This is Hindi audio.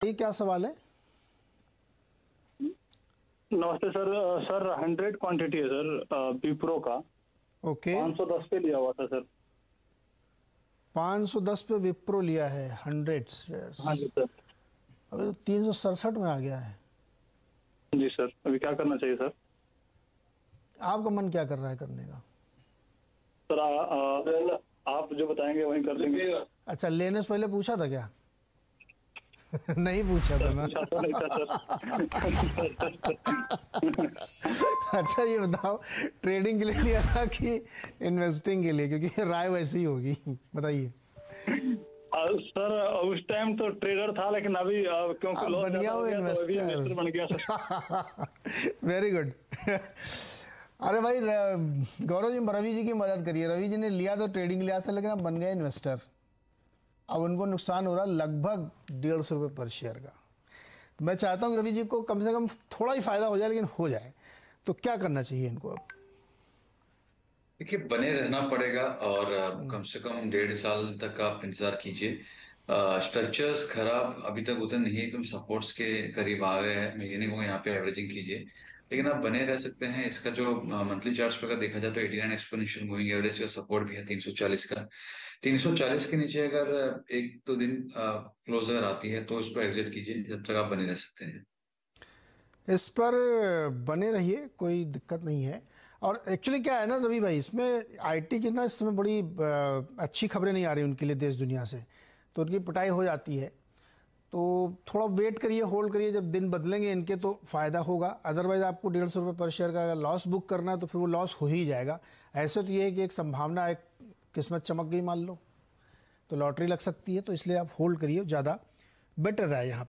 ये क्या सवाल है? नमस्ते सर। सर 100 क्वांटिटी है सर विप्रो का। ओके, 510 पे लिया हुआ था सर। 510 पे विप्रो लिया है 100 शेयर्स। हाँ जी सर। अभी तो 367 में आ गया है। जी सर, अभी क्या करना चाहिए सर? आपका मन क्या कर रहा है करने का? सर आप जो बताएंगे वही कर देंगे। अच्छा, लेने से पहले पूछा था क्या? नहीं पूछा था ना। पूछा तो नहीं था सर। अच्छा ये बताओ, ट्रेडिंग के लिए लिया था कि इन्वेस्टिंग के लिए? क्योंकि राय वैसी ही होगी, बताइए। सर उस टाइम तो ट्रेडर था, लेकिन अभी क्योंकि आप लॉस बन गया ज्यादा हो हो गया तो अभी इन्वेस्टर बन गया सर। इन्वेस्टर। Very good. अरे भाई, गौरव जी रवि जी की मदद करिए। रवि जी ने लिया तो ट्रेडिंग लिया था, लेकिन अब बन गए इन्वेस्टर। अब उनको नुकसान हो रहा लगभग 150 रुपये पर शेयर का। तो मैं चाहता हूँ रवि जी को कम से कम थोड़ा ही फायदा हो जाए, लेकिन हो जाए। तो क्या करना चाहिए इनको अब? देखिए, बने रहना पड़ेगा और कम से कम 1.5 साल तक आप इंतजार कीजिए। स्ट्रक्चर्स खराब अभी तक उतने नहीं है, एकदम सपोर्ट्स के करीब आ गए हैं। मैं ये नहीं कहूँगा यहाँ पे एवरेजिंग कीजिए, लेकिन आप बने रह सकते हैं। इसका जो मंथली चार्ट्स पर देखा जाए तो 89 एक्सपोनेंशियल मूविंग एवरेज का सपोर्ट भी है 340 का। 340 के नीचे अगर एक दो दिन क्लोजर आती है तो इसको एग्जिट कीजिए, जब तक आप बने रह सकते हैं। इस पर बने रहिए, कोई दिक्कत नहीं है। और एक्चुअली क्या है ना रवि भाई, इसमें आईटी की ना इस समय बड़ी अच्छी खबरें नहीं आ रही उनके लिए देश दुनिया से, तो उनकी पिटाई हो जाती है। तो थोड़ा वेट करिए, होल्ड करिए, जब दिन बदलेंगे इनके तो फ़ायदा होगा। अदरवाइज़ आपको 150 रुपये पर शेयर का अगर लॉस बुक करना है तो फिर वो लॉस हो ही जाएगा। ऐसे तो ये है कि एक संभावना, एक किस्मत चमक गई मान लो, तो लॉटरी लग सकती है। तो इसलिए आप होल्ड करिए, ज़्यादा बेटर रहा यहाँ